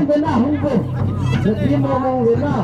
bên nào không về được tim mong đến nào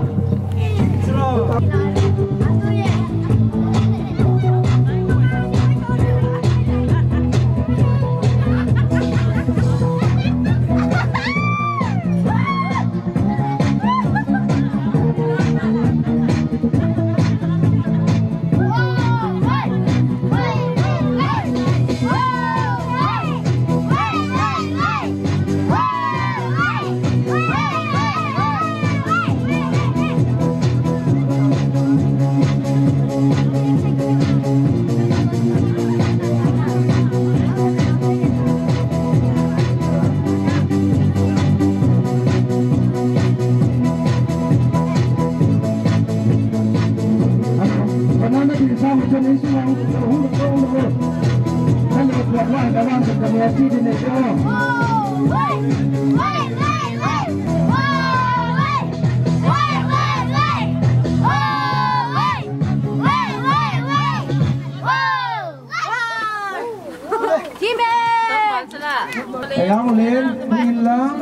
Yang lên nhìn lắm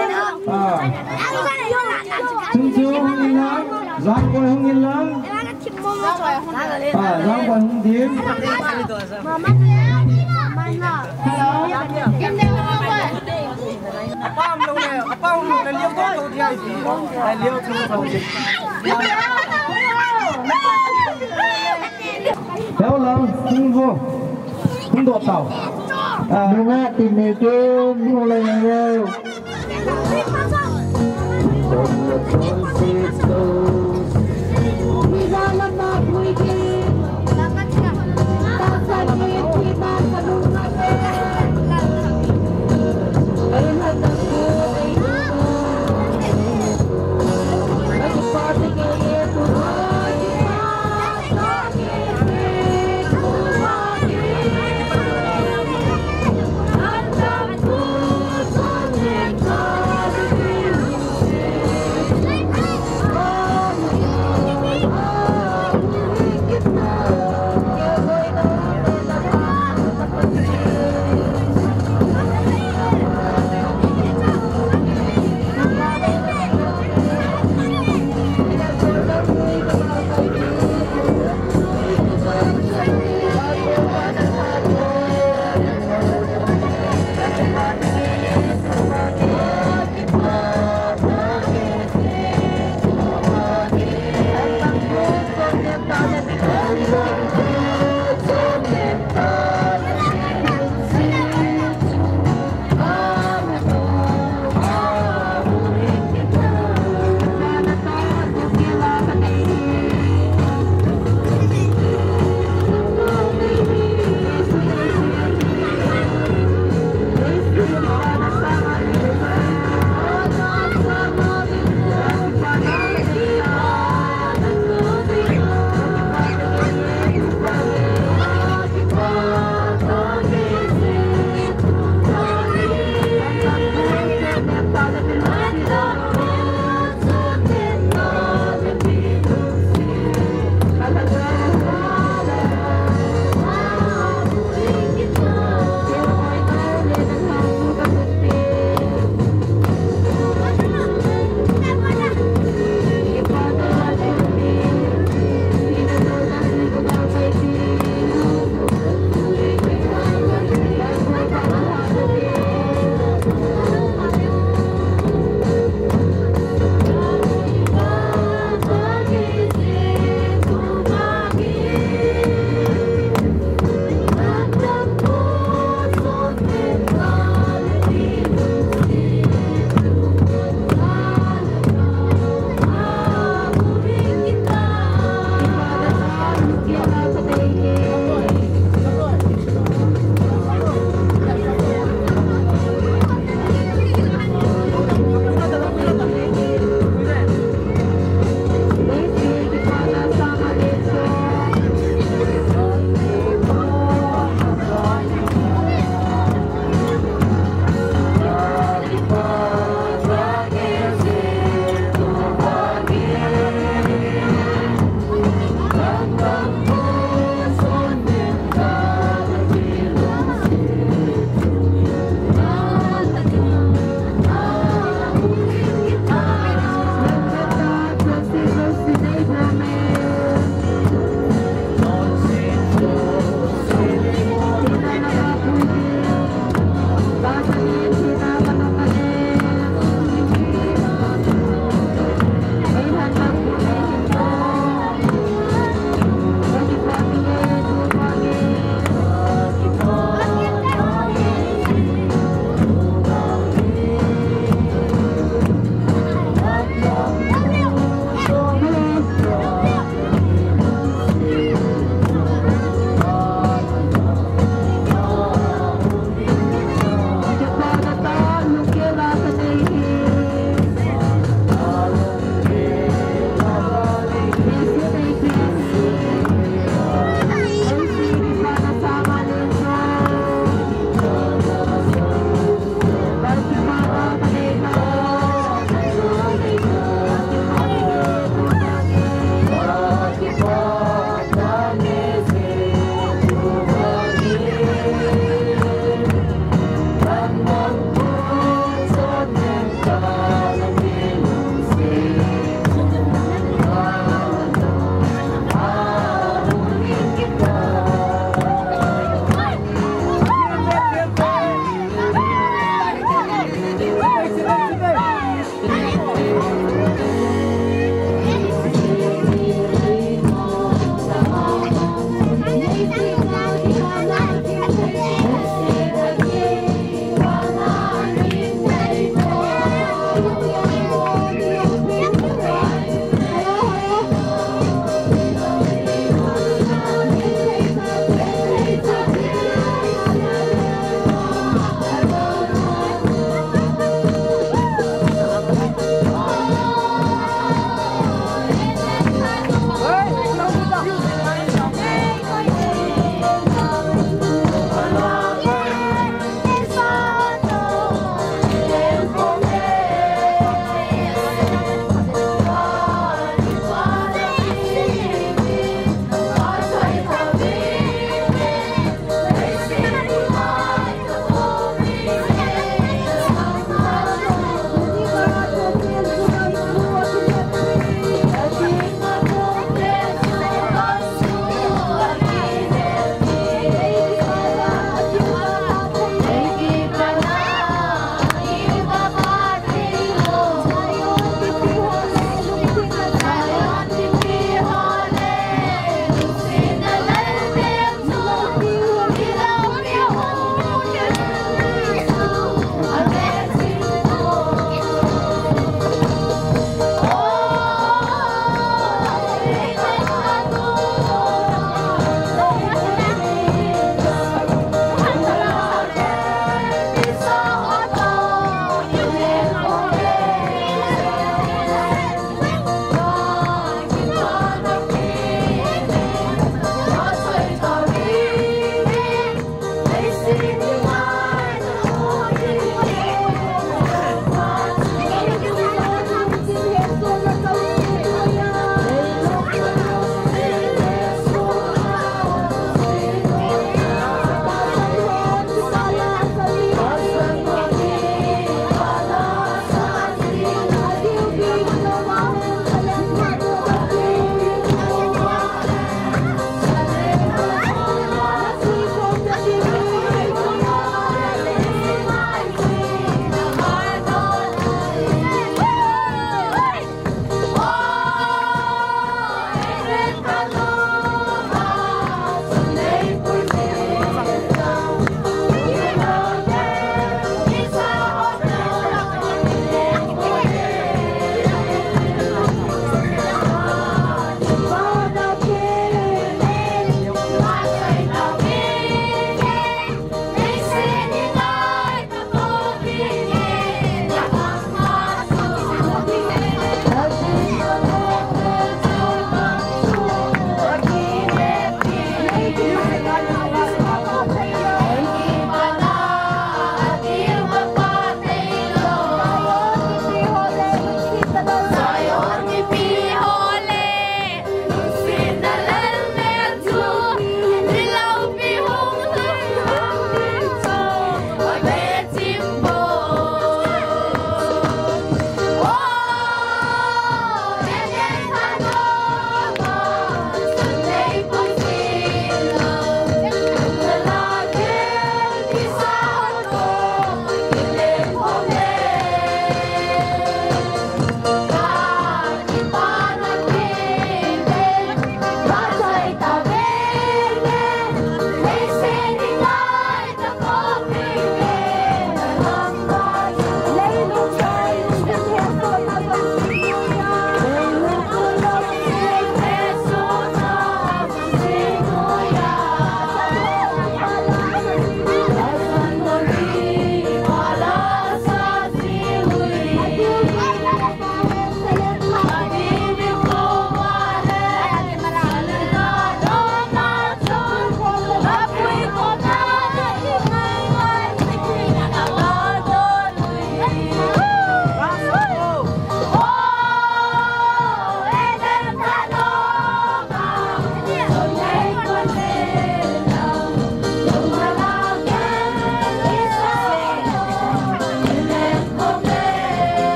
chung chung nhìn lắm giang quay không nhìn lắm giang quay không tím theo lòng không vô không đột tàu đúng á tìm này chứ không lên rồi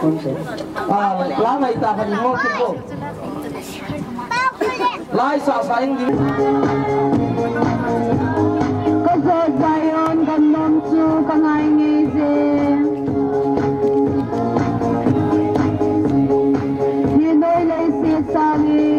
lá này ta phải ngô chứ cô lai sợ sợ anh đi có giờ dài ôn gần năm chu có ngày nghỉ gì như đôi lấy xe xa đi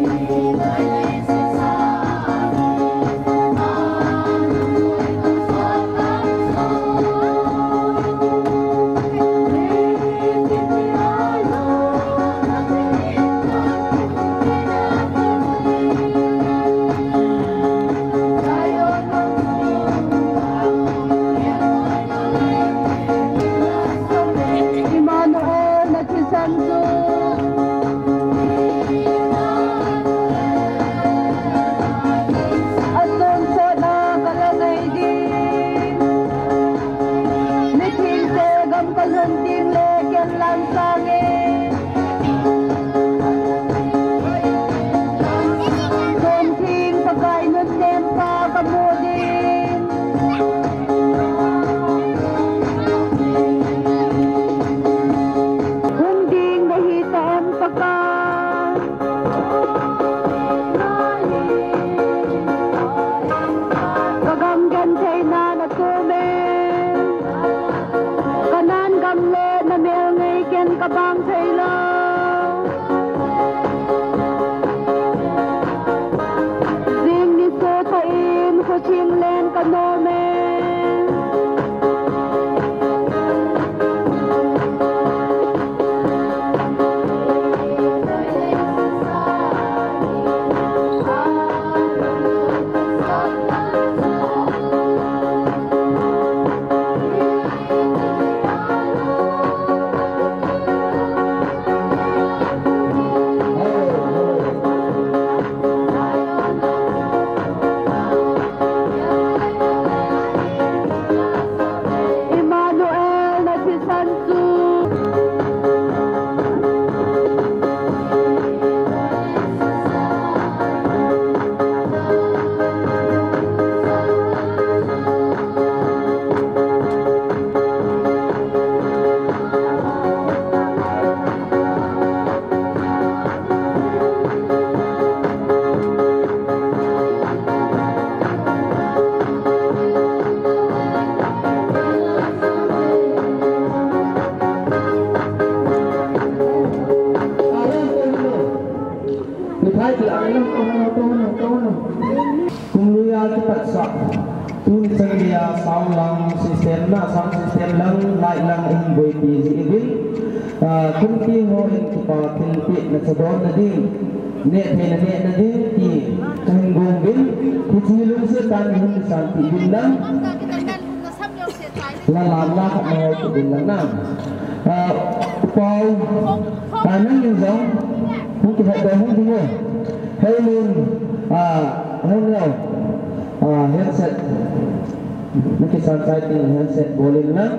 handset boleh na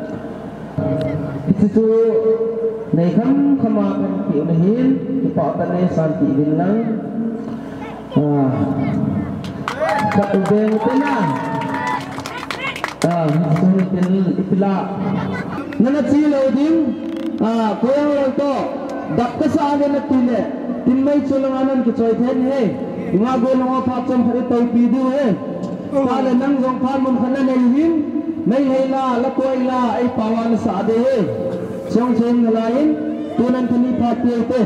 itu nei kham khama kan ki unahin ki pa tanai santi bilang sa ubeng tena sunil itla nana chilo din koyo to dakka sa na tile tinmai chulanganan ki choi then he nga golonga pha cham phari tai pi du he kala nang jong phan mun khana nei hin नहीं है ना लकोई ना ऐ पावन सादे है चोंग चोंग लाइन तुनन थनी पाते ते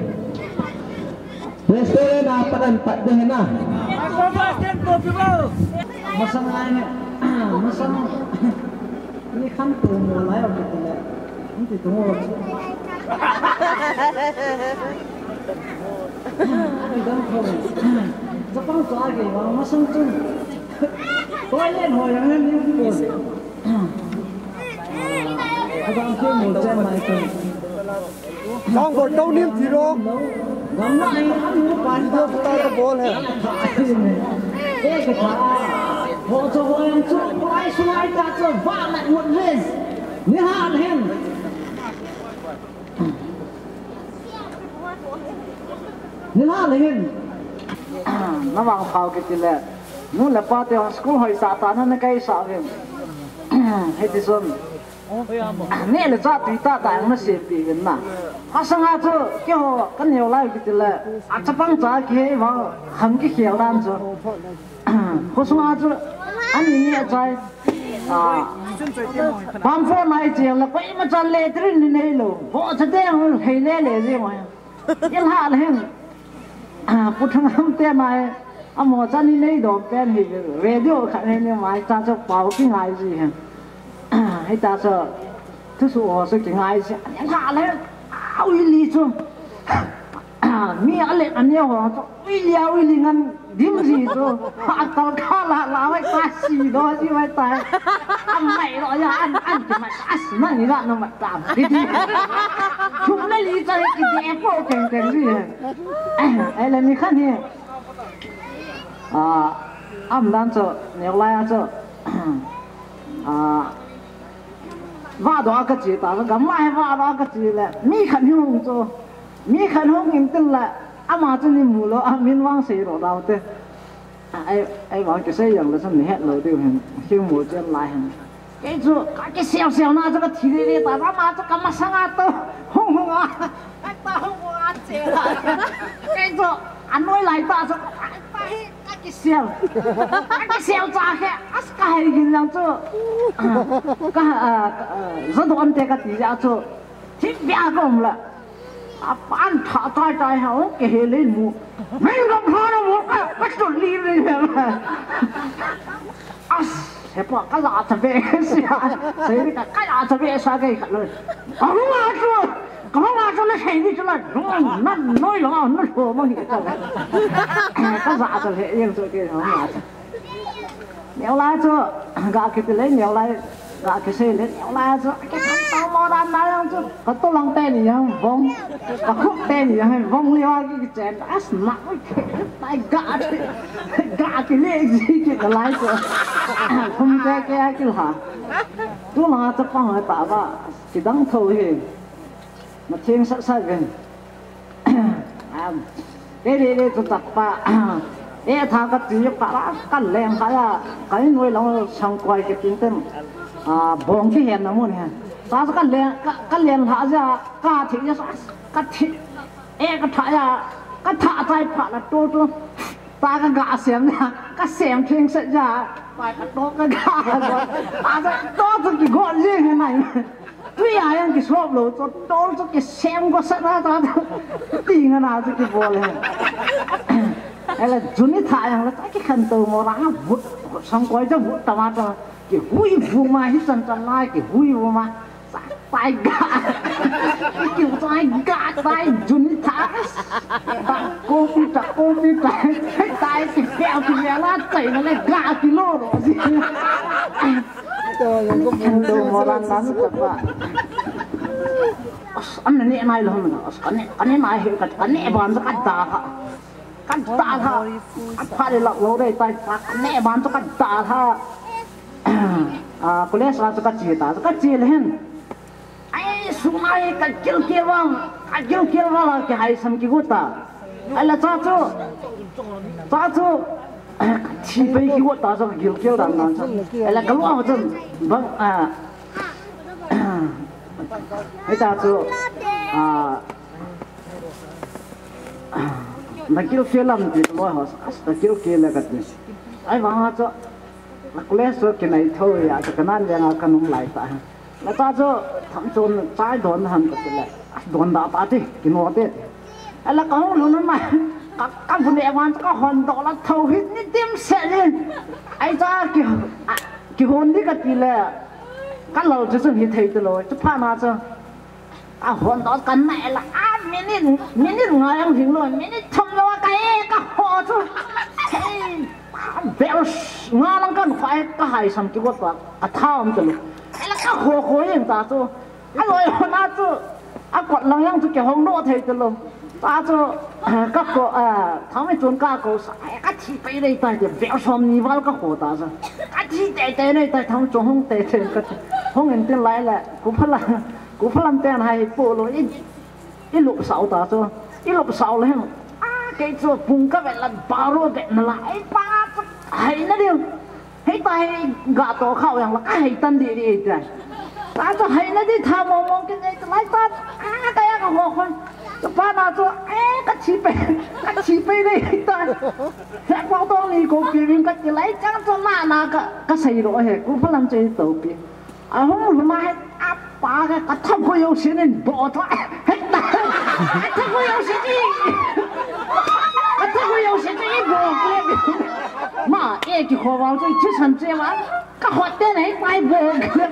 रेस्टोरेंट आपन पद है ना मसम लाइन मसम ये खम तो मोलाय और ते ini तो Jepang so age masam tu Tôi lên hồi là lên như thế này. Anh chưa một chân này thôi. Đang còn đâu niêm gì đó. Gắm lại ăn một bàn đưa ta cái ball này. Cái thả họ cho họ em chút quay xoay ta cho vang lại một lên. Như hạ hen. Như hạ lên. Nó vào khảo cái gì này. Muốn là ba tiếng school hồi xã tán nó cái xã game, hay thì xong, nè là cha tùy ta đại nó sẽ bị gần mà sang à cho cái họ cái nhiều lại cái là chấp bằng cha cái mà hầm cái hiểu đan cho họ sang à cho anh nhỉ trái bám phô này chỉ là cái mà cha lệ trên này luôn vợ cha đen hay lệ gì mà cái lạ là hen phụ thằng ham tiền này mà cha đi này đồ tiền thì radio khai này mà cha cho bảo cái ngày gì hen hay cha cho thứ số sự cái ngày gì lạ là uy lý chứ mi ở lại anh nhau họ uy lý ngăn điểm gì chứ tao khá là phải ta xì đó chứ phải ta anh mày rồi ya anh chỉ mà ta xì mà như vậy nó mà làm cái gì chúng lấy lý do cái gì phố cái gì ấy là mi khăn đi âm đang cho nhiều lại cho vợ đó cái gì ta cái mai vợ đó cái gì là mi khăn không cho mi khăn không em tin là mà cho nên mù lo mình vang xe rồi đâu thế ai vang cái xe yang là sao hết rồi tiêu hình siêu mù chân lại hình cái chỗ cái xèo na cho cái thịt này ta mà cho cái mà sang à to không à ta không à xe cái chỗ anh nói lại ta cho cái xèo cha cái gì làm cho cái rất là anh cái gì cho thịt bia không là anh thả tay hao cái hệ lên mù mấy con thằng nó mù cái chỗ đi lên mà thế bỏ cái gì cho về thế cái gì cho về sao cái rồi không mà cho nó thấy đi cho nó nói nó thua mà hiểu sao cái gì cho hệ riêng cho cái nó mà nếu lại cho gà cái lấy nếu lại gà cái xe lấy nếu lại cho cái tao mò đàn này không chứ có tôi lòng tên gì không vong có khúc tên gì không vong liêu cái chén đã nặng tay gà cái lệ gì cái lái cho không cái hả tôi là cho con người ta và chỉ đăng thôi thì mà thiên sát gần cái đi tôi tập ba thằng cái gì cái lem cái nuôi lòng sang quay cái tiếng tên bông cái hèn nó muốn hèn sao cái lem thả ra cá thì cái thịt cái thả tay phải là tôi ta cái gà xem nha cái xem thiên sẽ ra phải cái đó cái gà rồi ta cái đó cái gọi gì thế này tuy ai cái shop rồi tôi cái xem có sợ ra ta tiền cái nào cái vô lên hay là chuẩn thải hàng là cái khăn từ màu đá vụt xong quay cho vụt tao cho cái vui vui mà hết chân lại cái vui vui mà tay gà cái kiểu tay chuẩn thải cô bị tay cái kẹo lá chảy nó lại gà kilo rồi gì khăn từ màu đá nó thật là anh này luôn anh này hiểu cái này bán cho cái ta kan ta tha apha le lak lo dei tai ta ne ban to kan ta tha college ra to ka chi le hen ai sumai ka kil wang ke hai sam ki gota ala cha chu chi bai ki gota so kil dan nan ala ka lo chen bang ai ta chu na kil làm gì thôi họ na kil là cái gì ai vắng cho na college so cái này thôi à cái nan yang akan nung lại ta na ta cho thằng chôn trái đòn hẳn cái này đòn đã ta đi cái nó thế ai là có nó mà các vấn đề quan các hòn đó là thâu hết ní tiêm sẽ lên ai cha cái hòn đi cái gì là các lầu chỉ cần thấy được rồi chứ pha mà cho hòn đó cái này là minit ngài ăn thịt rồi minit thầm lo cái họ chứ béo ngà lăng cái phải cái hai trăm cái quạt cái thao ông chứ cái là cái hồ hiện ta chứ cái rồi họ na chứ cái quạt lăng yang chứ cái hông nô thấy chứ luôn ta chứ cái cô thằng ấy chuẩn cái cô cái thịt bay đây ta thì béo xôm như vậy cái hồ ta chứ cái thịt tệ này ta thằng chuẩn hông tệ cái hông hiện tiền lại là cũng phải làm tiền hay bộ rồi ít lục sáu ta chứ ít lục sáu lên cái chỗ bung cái vậy là bao cái là lại ba hay nó đi hay tay gà to khâu rằng là cái hay tân đi đi rồi ta cho hay nó đi tham mong cái này cái lái ta cái cái họ con cho ba nào cho cái chi bê đây ta hết bao nhiêu này cô kia cái lái chẳng cho na cái xây rồi hết cũng phải làm chơi tàu bia không lúc này áp ba cái thằng cô yêu xin nên bỏ thôi hết ta thằng cô yêu xin đi thằng cô yêu xin đi bỏ mà cái khó vào chơi chứ sẵn chơi mà cái hoạt động này phải bỏ cái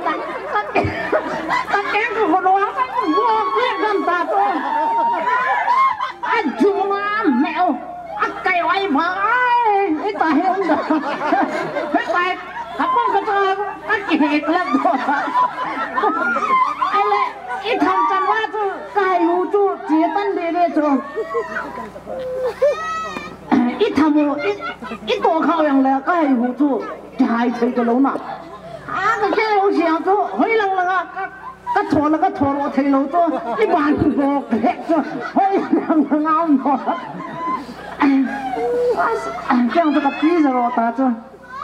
cái của nó phải bỏ cái làm ta thôi anh chú mà mèo cái ai mà cái ta hiểu không cái ta các bạn có cái gì làm đó ai lại ít thằng chân quá chứ cái hú chú chỉ tân đi đi chứ ít thằng ít tổ khao yang là cái hú chú hai thấy cái lâu nào cái hú xiang chú hơi lăng lăng cái thua là thấy lâu chú cái bàn cũng bỏ cái chú hơi lăng lăng áo nó cái ông ta cái gì rồi ta chú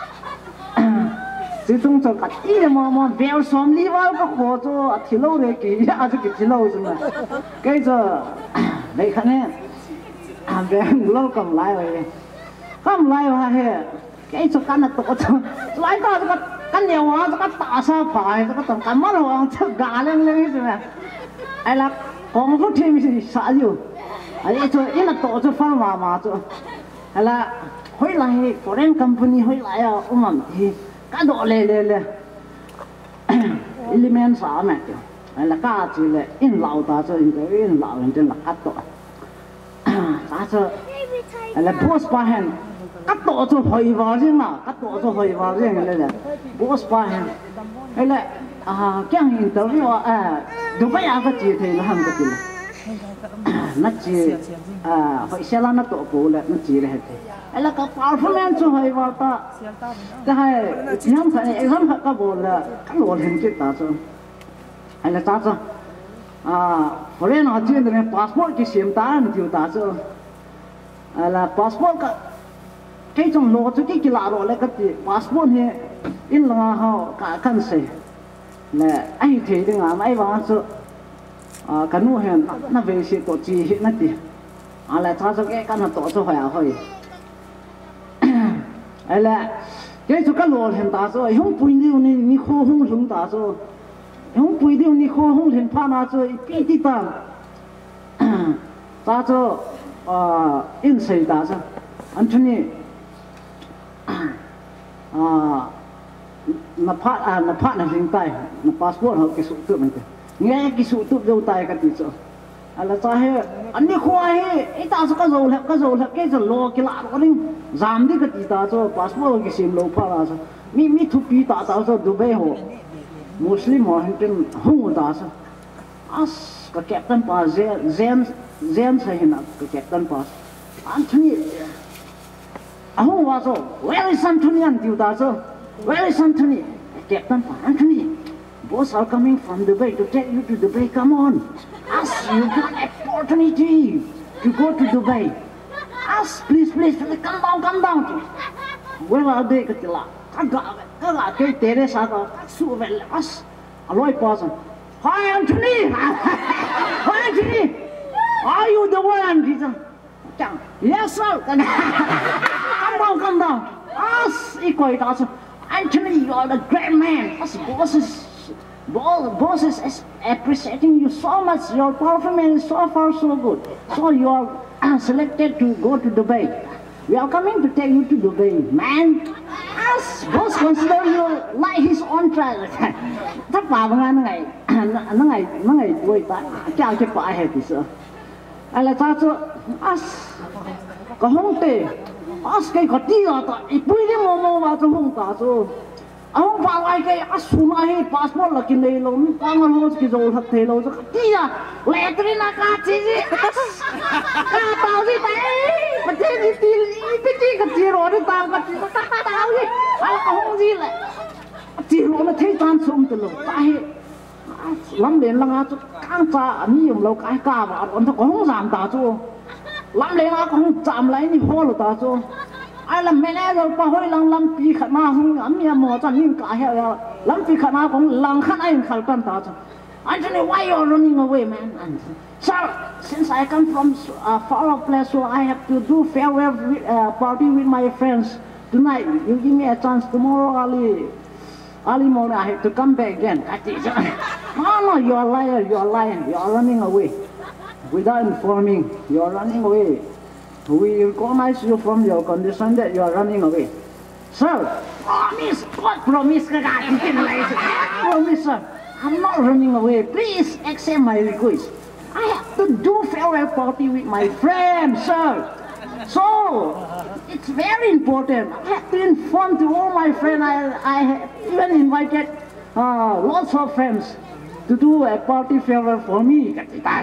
chỉ trong cho cái gì mà béo xóm đi vào cái hồ cho thì lâu đấy kì cái lâu rồi mà cái giờ đây khán nè béo lâu cầm lại rồi cái cho cái nó tổ cho lại ta cái nhiều hóa cái tạ sao phải cái tầm cái mắt hoàng cho gà lên rồi mà ai là còn có thêm gì sợ gì ai cho cái nó tổ cho farm mà cho ai là hồi lại foreign company hồi lại thì cái độ lề element sao mà kêu là cái gì là in lậu ta cho in lậu nên là cắt độ ta cho là boss ba hen cắt độ cho hồi vào chứ mà cắt độ cho hồi vào chứ này là boss ba hen hay là cái interview đúng vậy cái gì thì nó không có gì nó chỉ phải xem là nó độ cổ là nó chỉ là hay là cái performance cho hồi vào ta cái hay nhóm thằng này nhóm cái bộ là cái bộ hình cái ta cho hay là ta cho hồi nãy nói chuyện về passport cái sim ta nó thiếu ta cho là passport cái trong lô cho cái lạ rồi là cái passport này in là họ cả căn sẽ là ai thấy được mà ai vào cho cái nô hàng nó về sẽ tổ chức hiện nay thì là ta cho cái nó tổ cho hỏi ấy là cái chỗ cái lỗ hiện ta rồi không bùi điêu ni khô không chúng ta rồi không bùi điêu ni khô không hiện pha na rồi bị đi ta cho in xây ta rồi anh cho ni nó phát là hiện tại nó passport họ cái số tự mình nghe cái số tự dâu tay cái gì rồi là sao hết anh đi khoai ấy ta sẽ cái dầu là cái dầu lo cái lạ đó đi giảm đi cái gì ta cho passport cái sim lâu pha là sao mi thu pi ta cho Dubai ho Muslim ho hiện không ta sao cái captain pass Zen sai hiện cái captain pass Anthony không vào sao where is Anthony anh tiêu ta sao where is Anthony captain pass Anthony boss are coming from Dubai to take you to Dubai come on you got opportunity to go to Dubai. Please, come down. Where are they? Cái tele sao có số về alloy person. Hi Anthony, are you the one? Yes sir. Come down. Equal also. Anthony, you are the great man. Boss is appreciating you so much. Your performance is so far so good. So you are selected to go to Dubai. We are coming to take you to Dubai, man. Boss consider you like his own child. Thất vào bằng nó ngày tuổi ta chào cho phải hết thì sao? Ai là ta cho có không tệ. Cái có tí là ta ít bữa đi mò vào trong không ta cho. Ông bảo ai cái suna hay passport là cái này luôn, con nó cái rồi thật thế luôn, tí à, lẹ tới na cá gì, cá tàu gì đấy, mà thế thì cái gì rồi đấy tàu cái gì tàu gì, không gì lại, chỉ rồi nó thấy tan sum từ lâu, tại lắm đến là ngã cho căng cha anh dùng lâu cái cá mà còn nó không giảm ta cho, lắm đến là không giảm lấy như hoa rồi ta cho. Ai làm mẹ này rồi bao hồi làm pi khát na không ăn mía mò cho nên cả hệ lam pi khana kong lang khan ai khal kan ta cha Anthony, why you're running away, man? And, sir, since I come from a far off place, so I have to do farewell party with my friends tonight. You give me a chance tomorrow, early morning. I have to come back again. No, you're a liar. You're lying. You're running away without informing. You're running away. We recognize you from your condition that you are running away. Sir, promise. God promise. Promise, sir. I'm not running away. Please accept my request. I have to do farewell party with my friends, sir. So, it's very important. I have to inform to all my friends. I have even invited lots of friends to do a party farewell for me.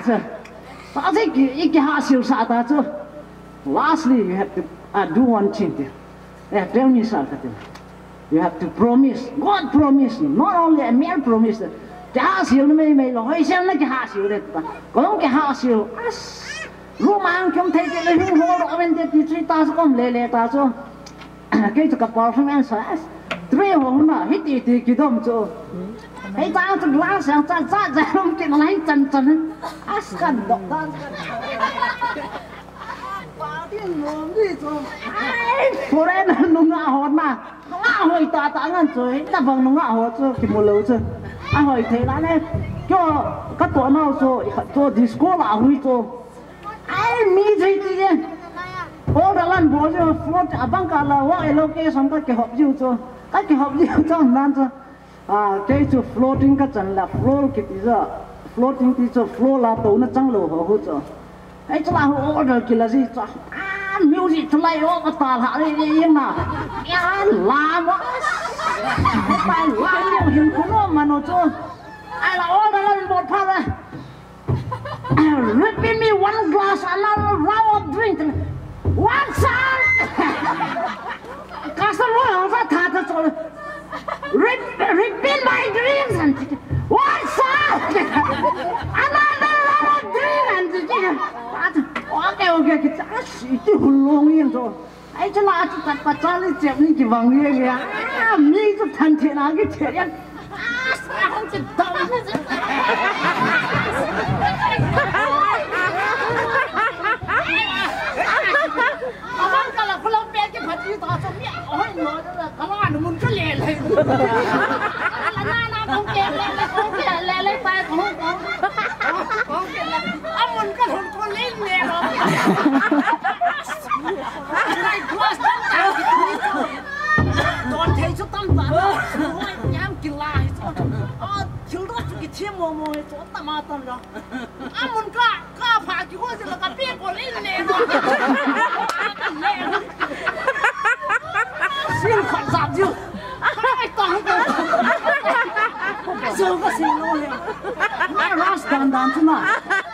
Lastly, you have to do one thing. Tell me, sir. You have to promise. God promise. Not only a mere promise. Cha siêu nó mày nói xem nó cái hạ siêu đấy ta có cái hạ siêu lúc mà anh không thấy cái hình hồ đó bên đây thì ta sẽ không lệ ta cho cái cái bảo không anh sao three hôm mà hết thì cái đó cho cái ta cho lá sang ta không cái lấy chân cần đọc ta bảo tiền ngon đi cho phụ em nó ngã hồn mà nó ngã hồi ta ngăn rồi ta bằng nó ngã hồn cho cái một lâu chứ anh hỏi thế là này cho các tổ nào cho disco là huy cho anh mi thấy gì vậy ô đã làm bộ cho float băng cả là what location các cái hộp diêu cho nan cho cái cho floating các chân là float cái gì đó floating thì cho float là tổ nó trăng lồ hồ cho ấy cho là order kia là gì cho music cho lại ô ta hạ đi yên nào làm phải làm nhiều hình của nó mà nó cho ai là order lên một phát này repeat me one glass another round of drink one song customer họ ra thà cho repeat my drinks and one song another round of drink and okay cái chả xí cái hùng yên rồi ấy cho là cho thật cho lên chém đi cái vàng đi kìa mi cho thân thiện cái thiện em sao không chịu tâm ông cái là không biết cái phần gì đó cho mẹ ôi nó là cái nó muốn cái lẹ này là na không kẹt lẹ tay không kẹt là ông muốn cái hồn con lên nè rồi này plus đòn thấy cho tâm bạn nhám kì lại thiếu đó cái chiêm mồ chỗ tâm rồi ông muốn cả phá cái hoa là cái biết con lên nè rồi xin khỏi giảm chứ ai toàn giờ có gì luôn nè last dan chứ mà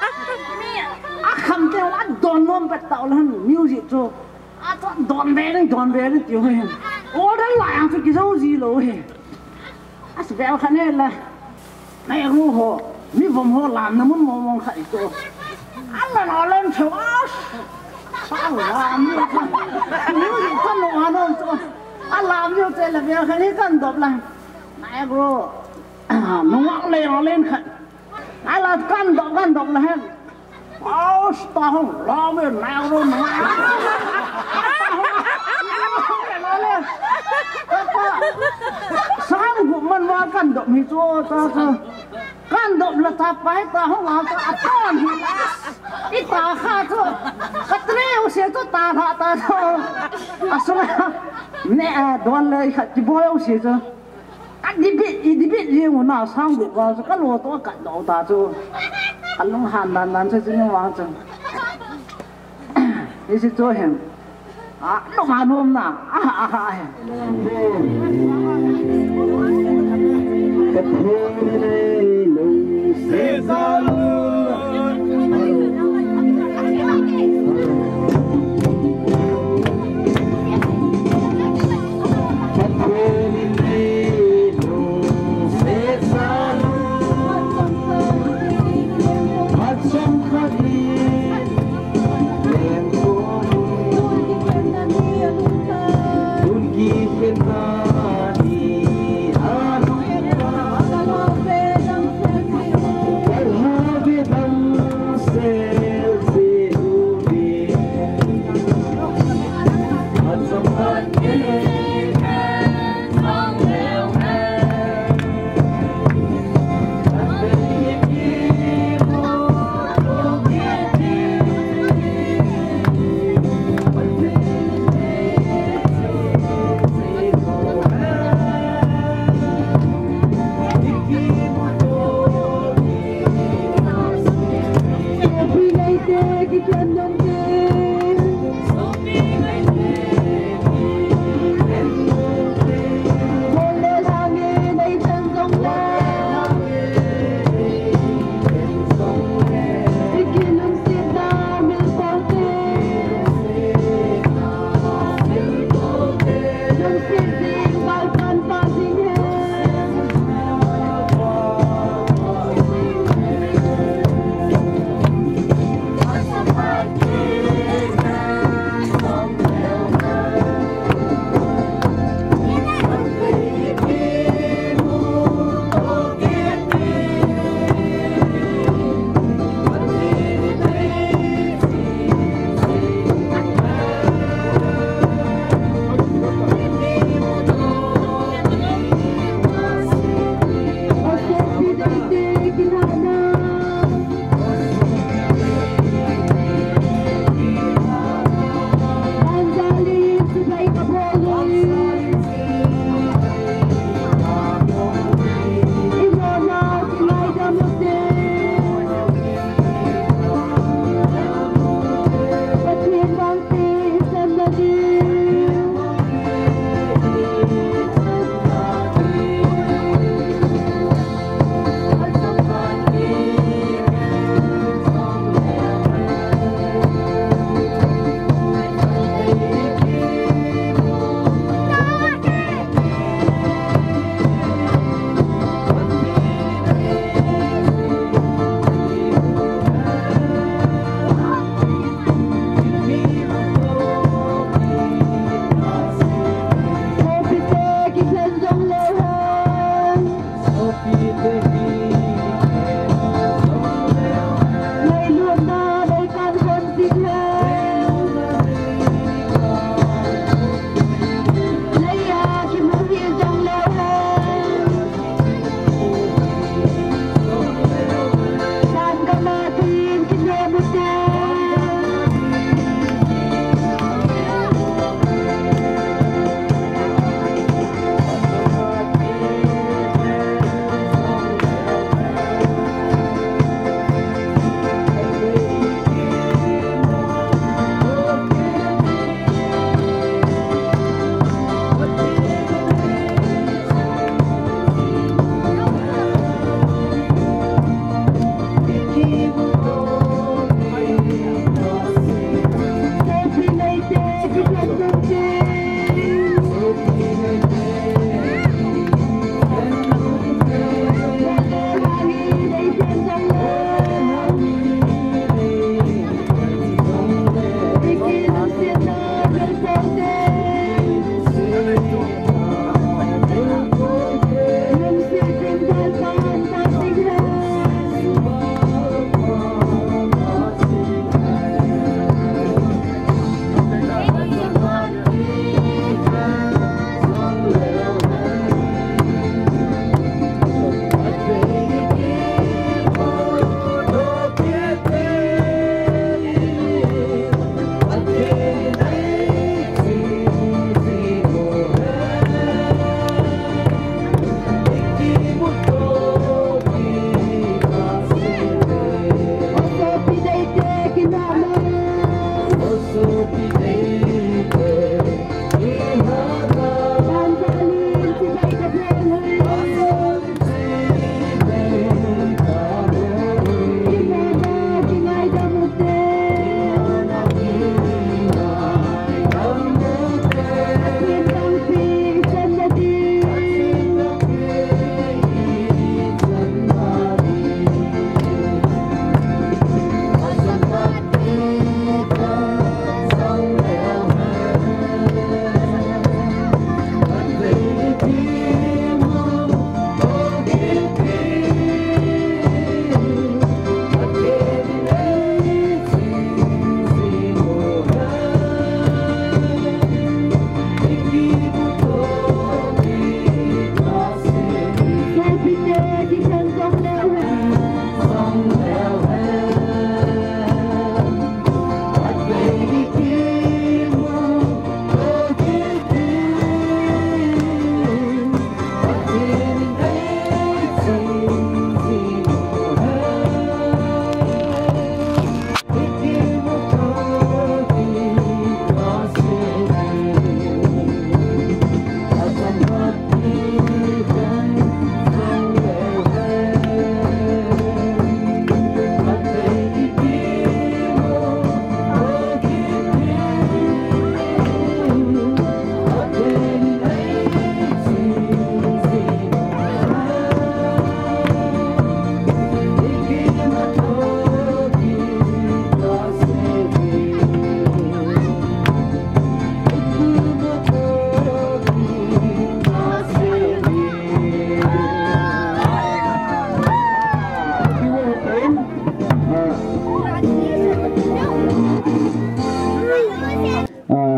không kêu là đòn nôm bật tạo lên music cho đòn bé đấy kiểu này ô đấy lại ăn cái dấu gì rồi sẽ béo khăn này là này ngu hồ mi vòng hồ làm nó muốn mong khẩy cho ăn là nó lên chỗ sao làm như thế nếu gì con nó nó cho ăn làm như thế là béo khăn này cần đập lại này bro nó lên khẩy này là cần đập là hết tao không lo với nào luôn mà sáng của mình vào căn động thì cho căn động là ta phải ta không làm ta con ít ta khác thôi cái treo sẽ cho ta thà ta thôi sao nè đoan lời chỉ bôi sẽ cho cái đi biết riêng nào sang được vào cái lúa to cắt đầu ta cho anh long hàn đàn cho chính hoàng chân đây là cho hem nó mà nôm nào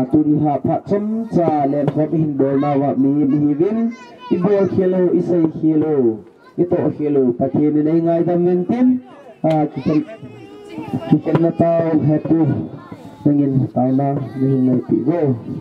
tu ni ha pha chom cha le khop hin dol na wa mi vin I bol khelo isai khelo ito khelo pathin nei ngai dam men tim kikan na tao happy nangin tao na ning nei pi go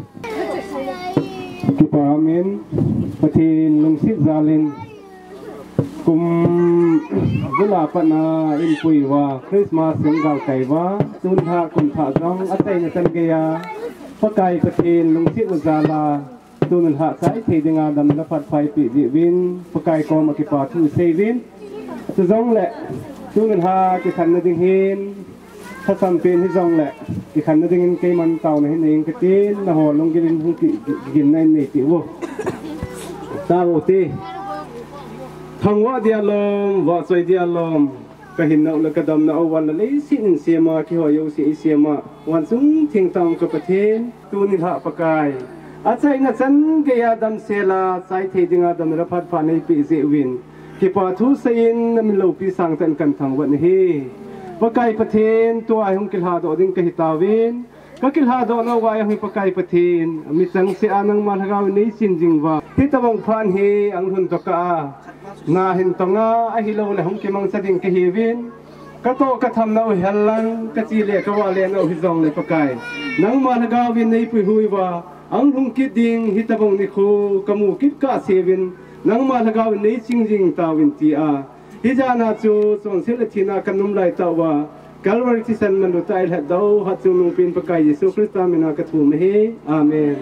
kipa amen pathin lungsit zalin kum gula pana in puiwa Christmas senggal kaiwa tun ha kun tha jong atai na tan geya pakai pathin lungsit uzala tun ha sai thei dinga dam na phat phai pi di win pakai ko ma kipa thu sevin tu jong le tun ha ki khan na ding hinถ้าสัมเป็นที่จงแหละที่ขันนั่นเองกี่มันเต่าในเองก็ตีนนะฮะลงกินหุ่นกินในนี่ติวตาโอตีทางว่าเดียลมว่าสวยเดียลมก็เห็นเอาแล้วก็ดำเอาวันละเลยสิ่งเสียมาที่หัวโยสีเสียมาวันสูงเทียงตามกับประเทศตัวนิทะประกายอาศัยนัดฉันก็ยาดำเสลาสายเทดิงาดำรับพัดผ่านในปีเสวินที่ปาทุเซียนนั่นมันเราปีสังเตนกันทางวันนี้ปกายประเทศตัวไอ้หงกิลหาดอดิ้งกหิตาวินก็กิลหาดอนเอาไว้หงปกายประเทศมิสังเสียนังมาทกาวนี้สินจิงว่าที่ตะบงพานเฮอังหุนตกานาเห็นตงาไอฮิโลและหงกิมังสดิงกหิวินก็โตก็ทำนาเฮลังก็จีเล่ก็ว่าเล่นเอาฮิซองเลยปกายนังมาทกาวินในปุยหุยว่าอังหงกิดิงฮิตะบงนิโคกมูกิดกาเซวินนังมาทกาวินในสิงจิงตาวินตีอาฮิจานาจูส่งเสด็จทีนากันนุ่มไหลตาวากัลวาริที่สันมันดูใจแหละดาวฮัตจูนุปินปกายเยซูคริสต์มินากระทูมเฮอาเมน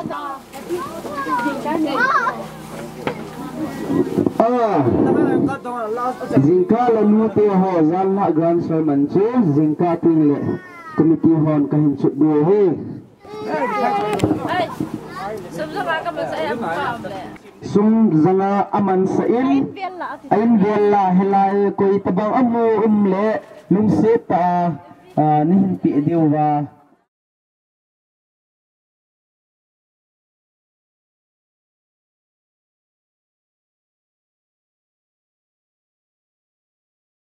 Zingka lalu tiho zal nak grand sermon tu zingka tingle komiti hon kahin sud do he sum zanga aman sain ain bella helai koi tabang amu umle lungse ta nihin pi diwa